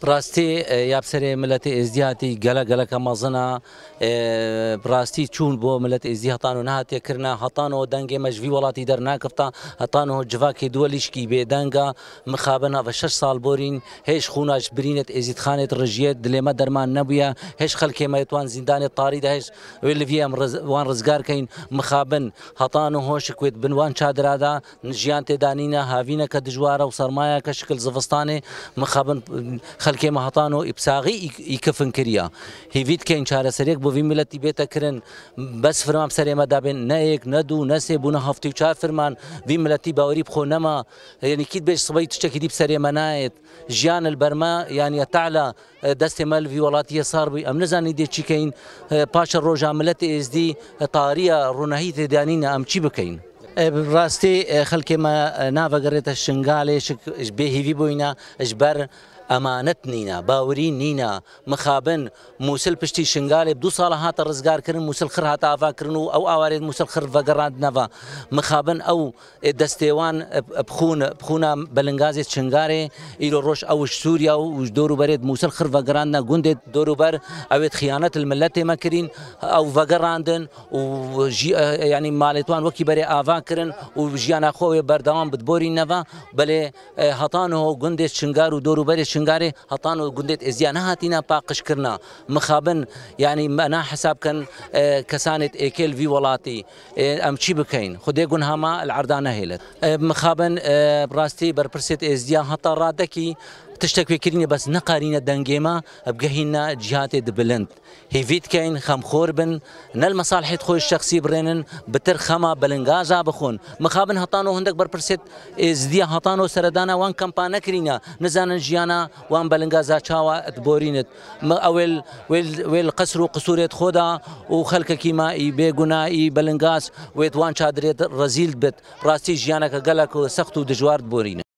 براستی یابسەرێ ملەتی ئێزدیاتی گەلە گەلەکە مەزنە براستی چوون بۆ ملەت ئێزدی هەتان و نهاتێکردنا هەتانەوە دەنگێ مەژوی وڵاتی دەرناکەفتا هەتانەوە جڤاکی دووە لیشکی بێدەنگە مخابن بە 6 ساڵ بۆرین هێش خوناش برینێت ئێزیدخانێت ڕژێت دلێمە دەرمان نەبووە هێش خەلکێمەتوان زیندانێت تاریدا هێش لڤە وان ڕزگارکەین مخابن هەتان و هۆشکوێت بنوان چادرادا ژیان تێدانینە هاوینەکە دژوارە و سەرمایە کە شکل زڤستانێ مخابن خەلکێمە هەتان و ئیبساغی ئیکەفن کردە هیویت کەین چارەسەرێک بۆ وی ملەتی بێتەکردن بەس فرمان سەرێمە دابێن نەیەک نەدوو نەسێ بوونە هەفتی و چار فرمان وی ملەتی باوەری بخۆ نەما یعنی کیت بێش سبەی تشتێکی دیب سەرێمە نایێت ژیان البەرمە یعنی تەعلە دەستێ مەلڤی وڵاتیە سار بووی ئەم نەزانی دێ چیکەین پاشە ڕۆژا ملەتی ئێزدی تاریە ڕوونەهی تێدانینە ئەم چی بکەین ڕاستی خەلکێمە ناڤەگەڕێتە شنگالێ بێهیوی بووینە ژبەر ئەمانەت نینە باوری نینە مخابن مووسل پشتی شنگالێ 2 ساڵە هاتە ڕزگارکردن مووسل خڕ هاتە ئاواکردن و ئەو ئاوارێت مووسل خڕ ڤەگەڕاندنەوە مخابن ئەو دەستێوان بخونە بەلنگازێت شنگارێ ئیرۆ ڕۆژ ئەوش سووریا و دۆروبەرێت مووسل خڕ ڤەگەڕاندنە گوندێت دۆروبەر ئەوێت خیانەت الملەت تێمەکردین ئەو ڤەگەڕاندن و ینی ماڵێتوان وەکی بەرێ ئاواکردن و ژیانە خۆوێ بەردەوام بتبۆرینەوە بەلێ هەتانەوە گوندێت شنگار و دۆروبەرێ شنگارێ هەتان و گوندێت ئێزیا نەهاتینە پاقشکردنا مخابن یعنی مەنا حسابکەن کەسانێت ئێکێل وی وڵاتی ئەم چی بکەین خودێ گون هەما العەردا نەهێلت مخابن ڕاستی بەرپرسێت ئێزدیا هەتا ڕادەکی تشتێک پێکردنی بەس نەقارینە دەنگێمە بگەهینە جیهاتێت بلند هیویت کەین خەمخۆر بن نەل مەساڵحێت خۆی شەخصی بڕێنن بتر خەما بەلنگازا بخۆن مخابن هەتانەوە هەندێک بەرپرسێت ئێزدیە هەتانەوە سەردانە وان کەمپا نەکرینە نزانن ژیانە وان بەلنگازا چاوە ئەتبۆرینت وێل قەسر و قسوورێت خۆدا و خەلکەکی مائی بێگونایی بەلنگاز وێت وان چادرێت ڕەزیل بێت ڕاستی ژیانەکە گەلک و سەخت و دژوار بۆرینە